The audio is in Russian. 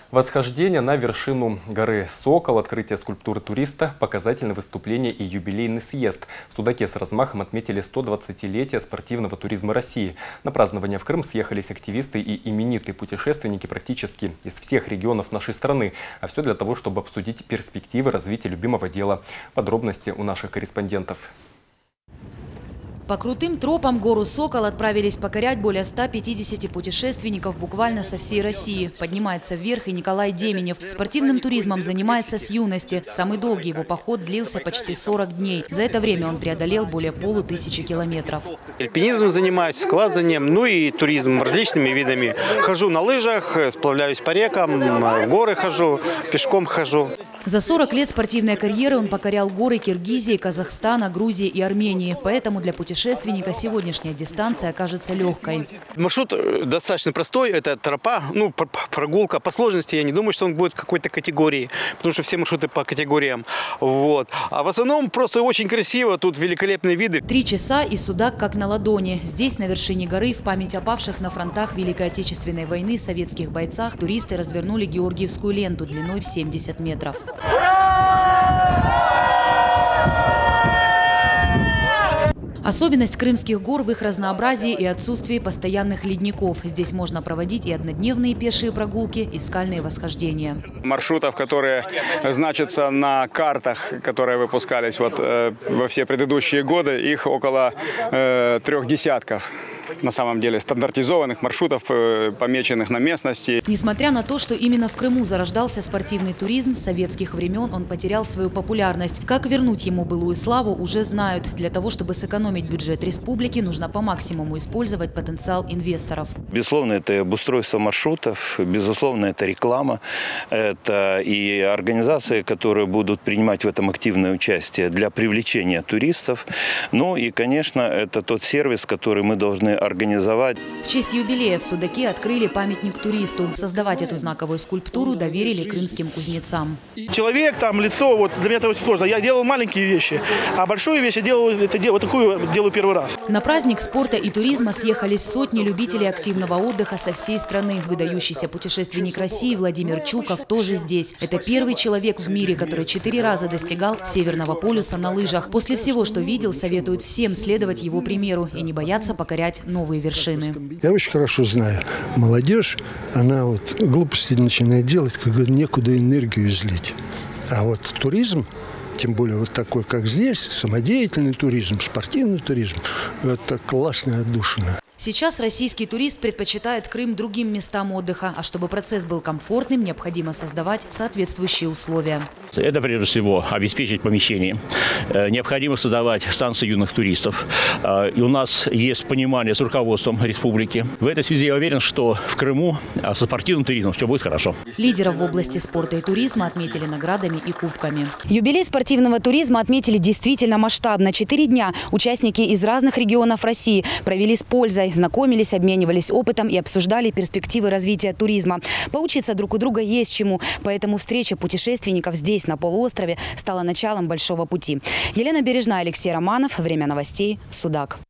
Восхождение на вершину горы Сокол, открытие скульптуры туриста, показательное выступление и юбилейный съезд. В Судаке с размахом отметили 120-летие спортивного туризма России. На празднование в Крым съехались активисты и именитые путешественники практически из всех регионов нашей страны. А все для того, чтобы обсудить перспективы развития любимого дела. Подробности у наших корреспондентов. По крутым тропам гору Сокол отправились покорять более 150 путешественников буквально со всей России. Поднимается вверх и Николай Деменев. Спортивным туризмом занимается с юности. Самый долгий его поход длился почти 40 дней. За это время он преодолел более 1500 километров. Альпинизмом занимаюсь, сквазванием, ну и туризмом различными видами. Хожу на лыжах, сплавляюсь по рекам, в горы хожу, пешком хожу. За 40 лет спортивной карьеры он покорял горы Киргизии, Казахстана, Грузии и Армении. Поэтому для путешественника сегодняшняя дистанция окажется легкой. Маршрут достаточно простой. Это тропа, прогулка. По сложности я не думаю, что он будет какой-то категории, потому что все маршруты по категориям. Вот. А в основном просто очень красиво. Тут великолепные виды. 3 часа и Судак как на ладони. Здесь, на вершине горы, в память о павших на фронтах Великой Отечественной войны советских бойцах, туристы развернули Георгиевскую ленту длиной в 70 метров. Особенность крымских гор в их разнообразии и отсутствии постоянных ледников. Здесь можно проводить и однодневные пешие прогулки, и скальные восхождения. Маршрутов, которые значатся на картах, которые выпускались во все предыдущие годы, их около 3 десятков. На самом деле стандартизованных маршрутов, помеченных на местности. Несмотря на то, что именно в Крыму зарождался спортивный туризм, с советских времен он потерял свою популярность. Как вернуть ему былую славу, уже знают. Для того, чтобы сэкономить бюджет республики, нужно по максимуму использовать потенциал инвесторов. Безусловно, это обустройство маршрутов, безусловно, это реклама, это и организации, которые будут принимать в этом активное участие для привлечения туристов. Ну и, конечно, это тот сервис, который мы должны организовать. В честь юбилея в Судаке открыли памятник туристу. Создавать эту знаковую скульптуру доверили крымским кузнецам. Человек, там, лицо, для меня это очень сложно. Я делал маленькие вещи, а большую вещь я делаю первый раз. На праздник спорта и туризма съехались сотни любителей активного отдыха со всей страны. Выдающийся путешественник России Владимир Чуков тоже здесь. Это первый человек в мире, который 4 раза достигал Северного полюса на лыжах. После всего, что видел, советует всем следовать его примеру и не бояться покорять новые вершины. Я очень хорошо знаю, молодежь, она глупости начинает делать, когда некуда энергию излить. А туризм, тем более такой, как здесь, самодеятельный туризм, спортивный туризм, это классно отдушина. Сейчас российский турист предпочитает Крым другим местам отдыха. А чтобы процесс был комфортным, необходимо создавать соответствующие условия. Это, прежде всего, обеспечить помещение. Необходимо создавать станции юных туристов. И у нас есть понимание с руководством республики. В этой связи я уверен, что в Крыму со спортивным туризмом все будет хорошо. Лидеров в области спорта и туризма отметили наградами и кубками. Юбилей спортивного туризма отметили действительно масштабно. 4 дня участники из разных регионов России провели с пользой. Знакомились, обменивались опытом и обсуждали перспективы развития туризма. Поучиться друг у друга есть чему, поэтому встреча путешественников здесь, на полуострове, стала началом большого пути. Елена Бережная, Алексей Романов. Время новостей. Судак.